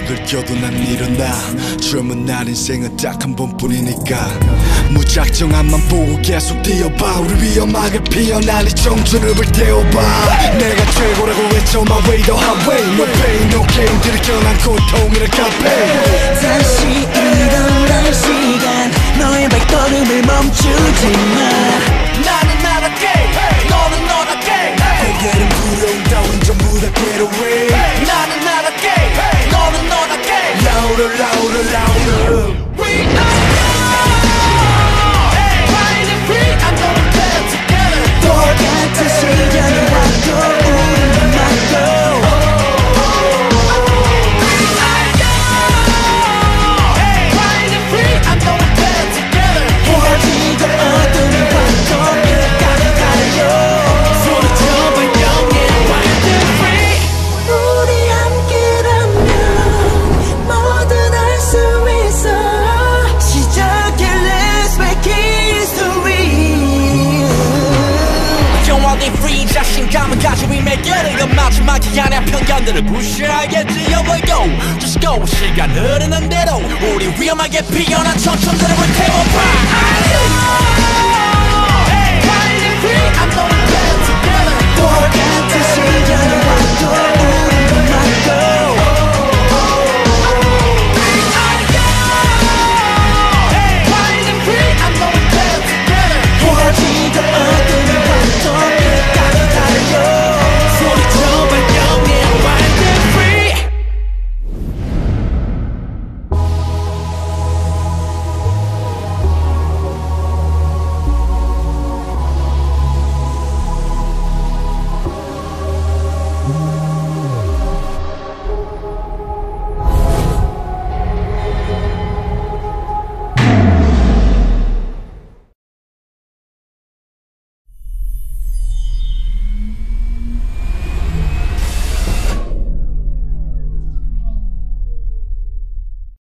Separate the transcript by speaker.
Speaker 1: 목을 껴도 난 일어나. 젊은 날 인생은 딱 한 번뿐이니까 무작정함만 보고 계속 뛰어봐. 우리 위험하게 피어날 이 정준읍을 태워봐. 내가 최고라고 외쳐 my way the highway. No pain no gain 들이켜난 고통이라 카페.
Speaker 2: 다시 일어날 시간 너의 발걸음을 멈추지 마.
Speaker 3: 나는 나답게 너는 너답게
Speaker 1: 고개는 부러운 따윈 전부 다 get away.
Speaker 3: 나는 나답게 너는 너답게
Speaker 1: Louder louder louder.
Speaker 3: We are fighting free I'm gonna get it together
Speaker 2: 똑같은 시련이 와도 우리는 맞고
Speaker 3: fighting free I'm gonna get it together
Speaker 2: 헤어지고 어둠이 와도 끝까지 달려
Speaker 3: 소리쳐 발명해 fighting free
Speaker 2: 우리 함께라면 뭐든 할 수 있어. 시작해 let's make history.
Speaker 3: 영원히 free 자신감을 가지고 임해결을 그 마지막이 아니야 편견들을 무시하겠지 Here we go just go 시간 흐르는 대로 우리 위험하게 피어난 천천들을 태워봐 fighting free I'm gonna get it together
Speaker 2: 똑같은 시련이 와도 우리는 맞고
Speaker 3: fighting free I'm gonna get it together
Speaker 2: 헤어지고 어둠이 와도 끝까지 달려
Speaker 3: 소리쳐 발명해 fighting free